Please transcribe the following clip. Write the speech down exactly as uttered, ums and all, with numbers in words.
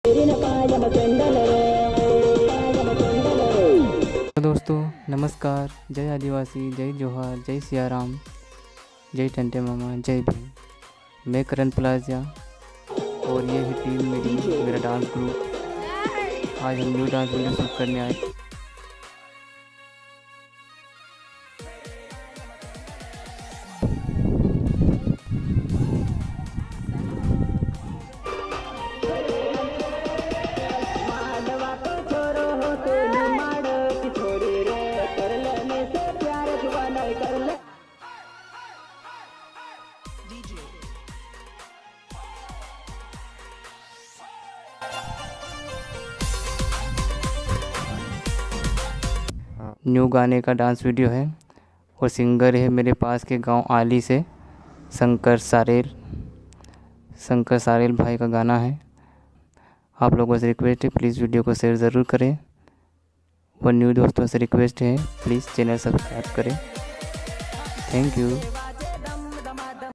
दोस्तों नमस्कार, जय आदिवासी, जय जोहार, जय सियाराम, जय टंटे मामा, जय भीम। मैं करण प्लाजा और ये है टीम मेरी, मेरा डांस ग्रुप। आज हम न्यू डांस वीडियो शूट करने आए। न्यू गाने का डांस वीडियो है और सिंगर है मेरे पास के गांव आली से शंकर सारेल शंकर सारेल भाई का गाना है। आप लोगों से रिक्वेस्ट है, प्लीज़ वीडियो को शेयर ज़रूर करें और न्यू दोस्तों से रिक्वेस्ट है, प्लीज़ चैनल सब्सक्राइब करें। Thank you.